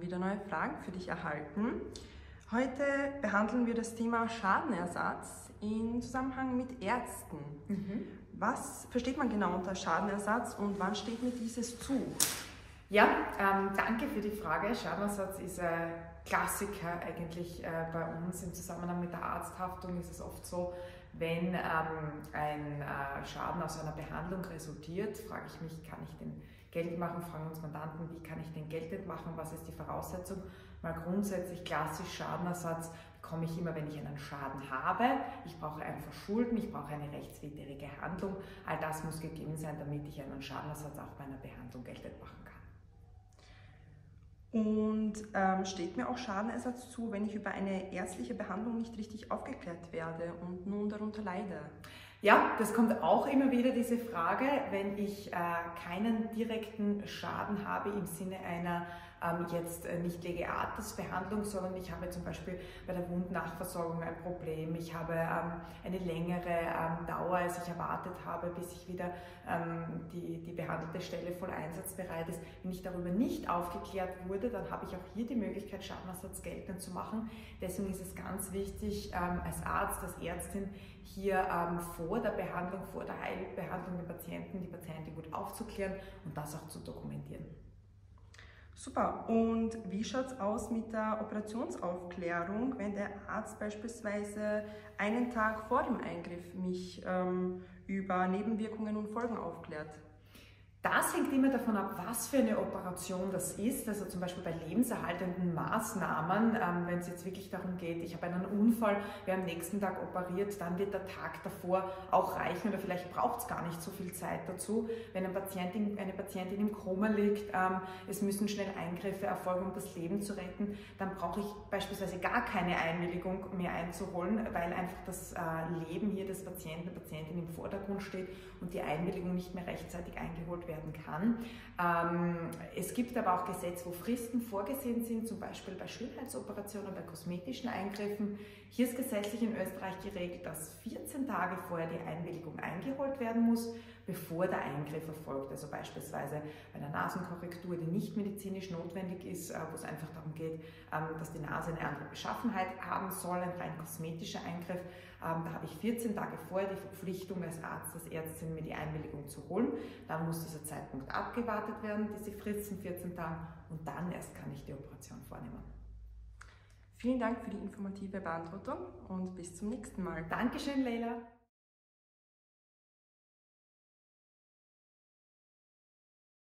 wieder neue Fragen für dich erhalten. Heute behandeln wir das Thema Schadenersatz in Zusammenhang mit Ärzten. Was versteht man genau unter Schadenersatz und wann steht mir dieses zu? Ja, danke für die Frage. Schadenersatz ist ein Klassiker eigentlich bei uns. Im Zusammenhang mit der Arzthaftung ist es oft so, wenn ein Schaden aus einer Behandlung resultiert, frage ich mich, kann ich den geltend machen, fragen uns Mandanten, wie kann ich den geltend machen, was ist die Voraussetzung? Mal grundsätzlich klassisch Schadenersatz bekomme ich immer, wenn ich einen Schaden habe. Ich brauche ein Verschulden, ich brauche eine rechtswidrige Handlung. All das muss gegeben sein, damit ich einen Schadenersatz auch bei einer Behandlung geltend machen kann. Und steht mir auch Schadenersatz zu, wenn ich über eine ärztliche Behandlung nicht richtig aufgeklärt werde und nun darunter leide? Ja, das kommt auch immer wieder, diese Frage, wenn ich keinen direkten Schaden habe im Sinne einer jetzt nicht Lege artis Behandlung, sondern ich habe zum Beispiel bei der Wundnachversorgung ein Problem, ich habe eine längere Dauer, als ich erwartet habe, bis ich wieder die behandelte Stelle voll einsatzbereit ist. Wenn ich darüber nicht aufgeklärt wurde, dann habe ich auch hier die Möglichkeit, Schadenersatz geltend zu machen. Deswegen ist es ganz wichtig, als Arzt, als Ärztin hier vor der Behandlung, vor der Heilbehandlung den Patienten, die Patientin gut aufzuklären und das auch zu dokumentieren. Super. Und wie schaut es aus mit der Operationsaufklärung, wenn der Arzt beispielsweise einen Tag vor dem Eingriff mich über Nebenwirkungen und Folgen aufklärt? Das hängt immer davon ab, was für eine Operation das ist. Also zum Beispiel bei lebenserhaltenden Maßnahmen, wenn es jetzt wirklich darum geht, ich habe einen Unfall, wir am nächsten Tag operiert, dann wird der Tag davor auch reichen oder vielleicht braucht es gar nicht so viel Zeit dazu. Wenn eine Patientin im Koma liegt, es müssen schnell Eingriffe erfolgen, um das Leben zu retten, dann brauche ich beispielsweise gar keine Einwilligung mehr einzuholen, weil einfach das Leben hier des Patienten, der Patientin im Vordergrund steht und die Einwilligung nicht mehr rechtzeitig eingeholt werden kann. Es gibt aber auch Gesetze, wo Fristen vorgesehen sind, zum Beispiel bei Schönheitsoperationen, bei kosmetischen Eingriffen. Hier ist gesetzlich in Österreich geregelt, dass 14 Tage vorher die Einwilligung eingeholt werden muss, bevor der Eingriff erfolgt. Also beispielsweise bei einer Nasenkorrektur, die nicht medizinisch notwendig ist, wo es einfach darum geht, dass die Nase eine andere Beschaffenheit haben soll, ein rein kosmetischer Eingriff. Da habe ich 14 Tage vorher die Verpflichtung als Arzt, als Ärztin, mir die Einwilligung zu holen. Dann muss dieser Zeitpunkt abgewartet werden, diese Frist von 14 Tagen, und dann erst kann ich die Operation vornehmen. Vielen Dank für die informative Beantwortung und bis zum nächsten Mal. Dankeschön, Leila.